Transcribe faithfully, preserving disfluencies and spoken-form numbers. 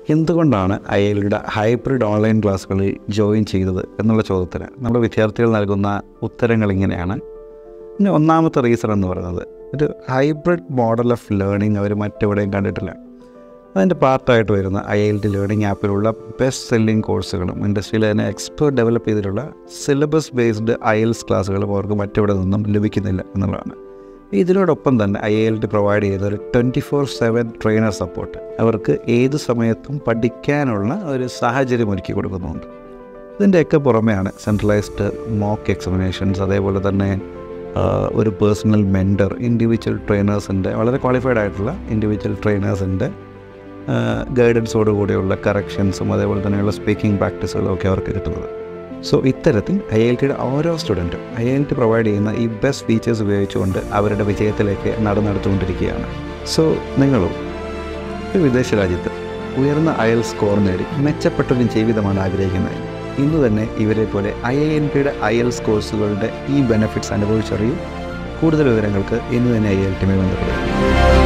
എന്തുകൊണ്ടാണ് I L ടിയുടെ hybrid online ക്ലാസ്സുകളിൽ ജോയിൻ ചെയ്തത് എന്നുള്ള ചോദ്യത്തിന് നമ്മുടെ വിദ്യാർത്ഥികൾ നൽകുന്ന ഉത്തരങ്ങൾ ഇങ്ങനെയാണ്. പിന്നെ ഒന്നാമത്തെ റീസൺ എന്ന് പറയുന്നത്, ഒരു ഹൈബ്രിഡ് മോഡൽ ഓഫ് ലേണിംഗ് അവർ മറ്റെവിടെയും കണ്ടിട്ടില്ല. അതിൻ്റെ പാർട്ടായിട്ട് വരുന്ന ഐ എൽ ടി ലേണിംഗ് ആപ്പിലുള്ള ബെസ്റ്റ് സെല്ലിംഗ് കോഴ്സുകളും ഇൻഡസ്ട്രിയിൽ തന്നെ എക്സ്പേർട്ട് ഡെവലപ്പ് ചെയ്തിട്ടുള്ള സിലബസ് ബേസ്ഡ് ഐ എൽസ് ക്ലാസ്സുകളും അവർക്ക് മറ്റെവിടെ നിന്നും ലഭിക്കുന്നില്ല എന്നുള്ളതാണ്. ഇതിനോടൊപ്പം തന്നെ ഐ എൽ ടി പ്രൊവൈഡ് ചെയ്ത ഒരു twenty four seven trainer support അവർക്ക് ഏത് സമയത്തും പഠിക്കാനുള്ള ഒരു സാഹചര്യം ഒരുക്കി കൊടുക്കുന്നുണ്ട്. ഇതിൻ്റെയൊക്കെ പുറമെയാണ് സെൻട്രലൈസ്ഡ് മോക്ക് എക്സാമിനേഷൻസ്, അതേപോലെ തന്നെ ഒരു പേഴ്സണൽ മെൻറ്റർ, ഇൻഡിവിജ്വൽ ട്രെയിനേഴ്സിൻ്റെ വളരെ ക്വാളിഫൈഡ് ആയിട്ടുള്ള ഇൻഡിവിജ്വൽ ട്രെയിനേഴ്സിൻ്റെ ഗൈഡൻസോടു കൂടിയുള്ള കറക്ഷൻസും അതേപോലെ തന്നെയുള്ള സ്പീക്കിംഗ് പ്രാക്ടീസുകളും ഒക്കെ അവർക്ക് കിട്ടുന്നത്. സോ ഇത്തരത്തിൽ ഐ എൽ ടിയുടെ ഓരോ സ്റ്റുഡൻറ്റും ഐ എൽ ടി പ്രൊവൈഡ് ചെയ്യുന്ന ഈ ബെസ്റ്റ് ഫീച്ചേഴ്സ് ഉപയോഗിച്ചുകൊണ്ട് അവരുടെ വിജയത്തിലേക്ക് നടന്നെടുത്തുകൊണ്ടിരിക്കുകയാണ്. സോ നിങ്ങളും ഒരു വിദേശ രാജ്യത്ത് ഉയർന്ന ഐ എൽ സ്കോർ നേടി മെച്ചപ്പെട്ടൊരു ജീവിതമാണ് ആഗ്രഹിക്കുന്നത്. ഇന്ന് തന്നെ ഇവരെ പോലെ ഐ എൽ ടിയുടെ ഐ എൽസ് കോഴ്സുകളുടെ ഈ ബെനിഫിറ്റ്സ് അനുഭവിച്ചറിയും. കൂടുതൽ വിവരങ്ങൾക്ക് ഇന്ന് തന്നെ ഐ എൽ ടിയുമായി ബന്ധപ്പെടുക.